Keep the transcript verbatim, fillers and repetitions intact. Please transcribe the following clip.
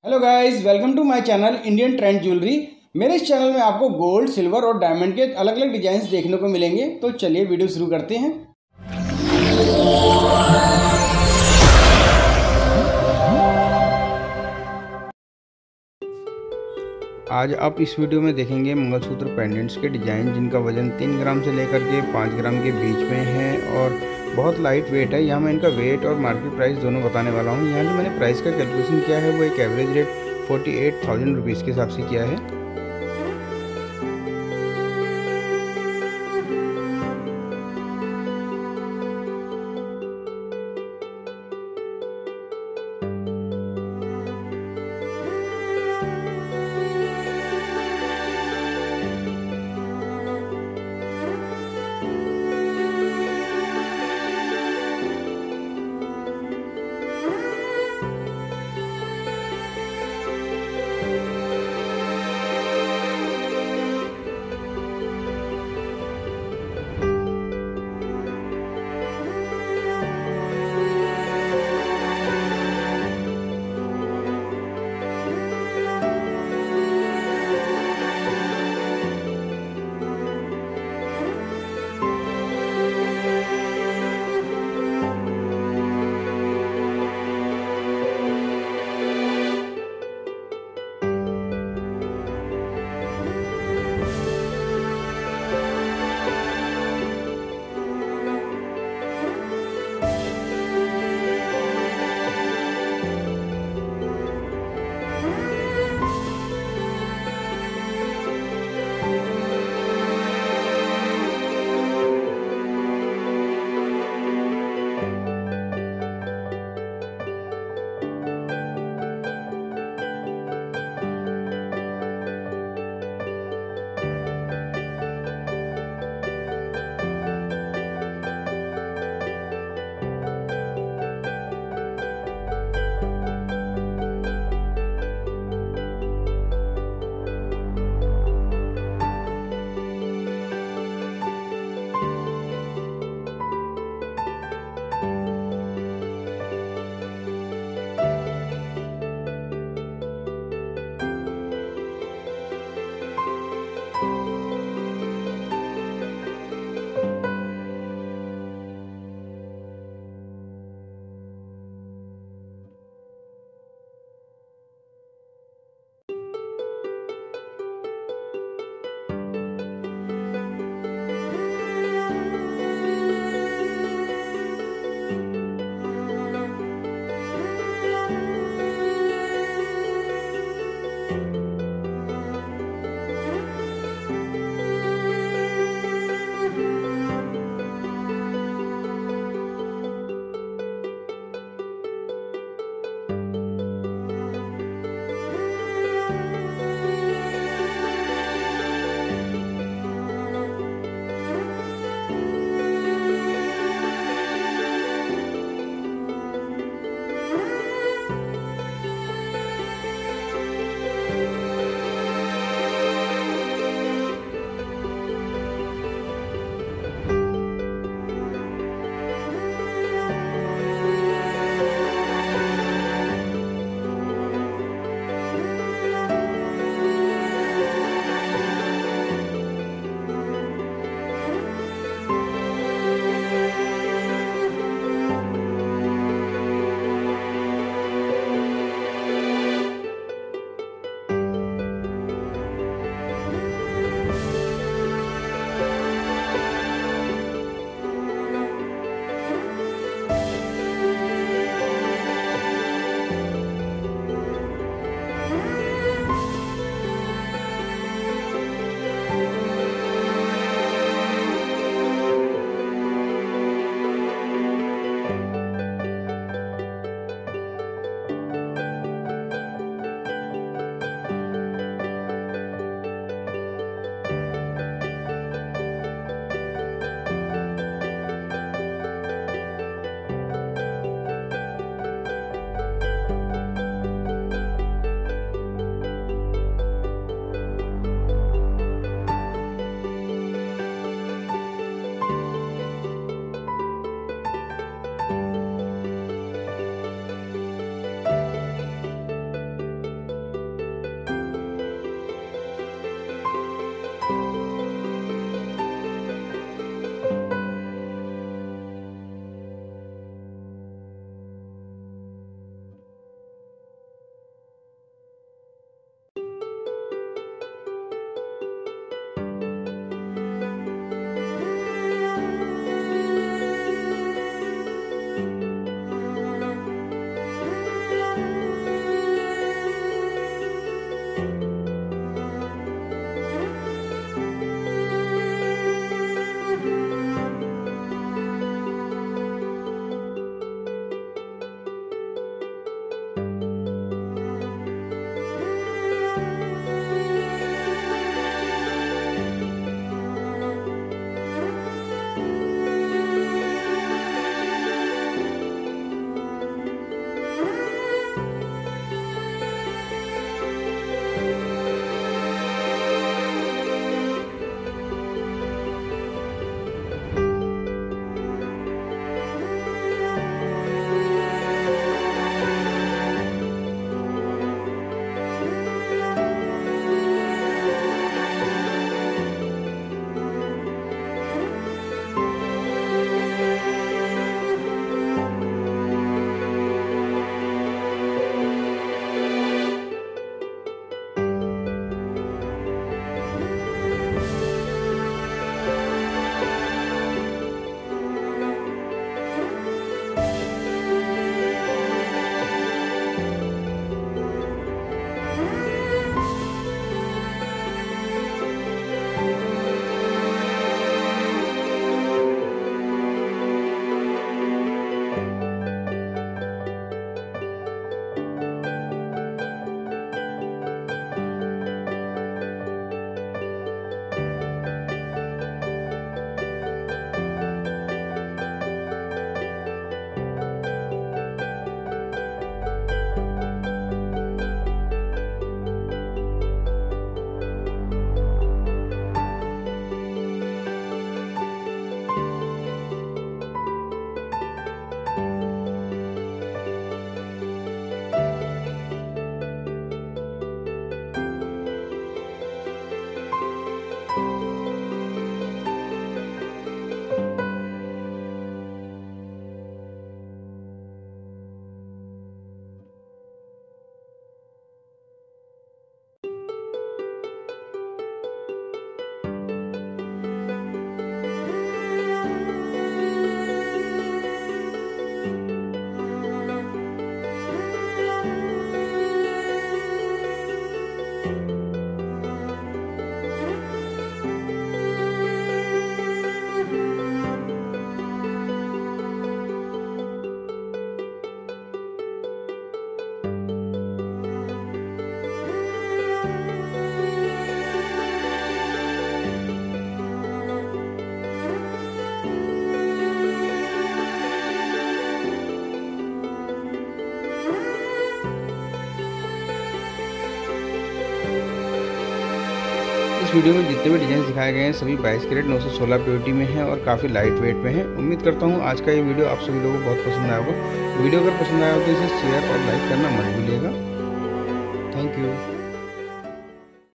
Hello guys, welcome to my channel Indian trend jewellery. मेरे इस channel में आपको गोल्ड, सिल्वर और डायमंड के अलग अलग डिजाइन देखने को मिलेंगे। तो चलिए वीडियो शुरू करते हैं। आज आप इस वीडियो में देखेंगे मंगलसूत्र पेंडेंट्स के डिज़ाइन, जिनका वजन तीन ग्राम से लेकर के पाँच ग्राम के बीच में है और बहुत लाइट वेट है। यहाँ मैं इनका वेट और मार्केट प्राइस दोनों बताने वाला हूँ। यहाँ जो मैंने प्राइस का कैलकुलेशन किया है वो एक average rate forty eight thousand rupees के हिसाब से किया है। इस वीडियो में जितने भी डिजाइन दिखाए गए हैं सभी बाईस कैरेट नौ सौ सोलह प्योरिटी में हैं और काफ़ी लाइट वेट में हैं। उम्मीद करता हूँ आज का ये वीडियो आप सभी लोगों को बहुत पसंद आया होगा। वीडियो अगर पसंद आया हो तो इसे शेयर और लाइक करना मत भूलिएगा। Thank you.